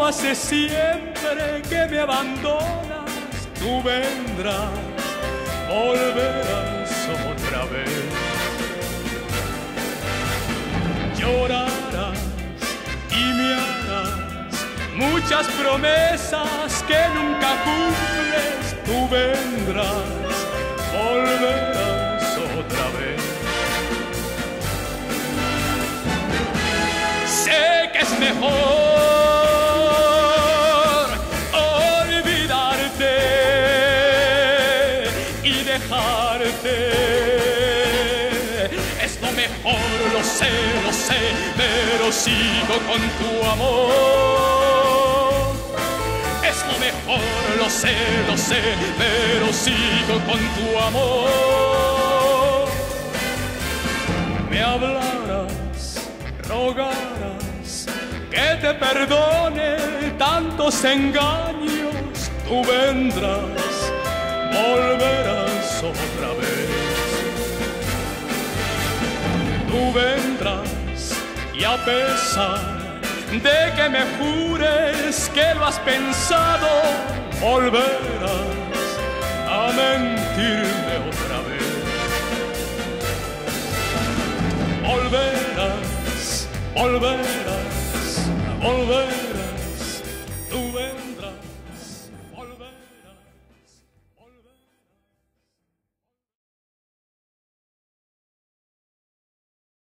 haces siempre que me abandonas, tú vendrás, volverás otra vez. Llorarás y me harás muchas promesas que nunca cumples, tú vendrás, volverás otra vez. Sé que es mejor olvidarte y dejarte. Es lo mejor, lo sé, pero sigo con tu amor. Es lo mejor, lo sé, pero sigo con tu amor. Me hablarás, rogarás que te perdone tantos engaños, tú vendrás, volverás otra vez. Tú vendrás y a pesar de que me jures que lo has pensado, volverás a mentirme otra vez. Volverás, volverás, volverás.